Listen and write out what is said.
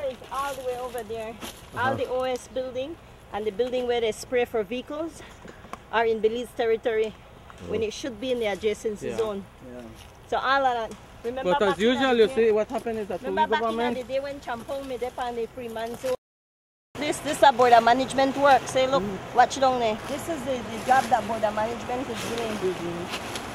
is all the way over there. All the OS building and the building where they spray for vehicles are in Belize territory when it should be in the adjacency zone. Yeah. So all of that. Remember, but as usual, you see, what happened is that remember back in the day when Champong made up on the free man zone. This is a border management work. Say, look, watch down there. This is the job that border management is doing.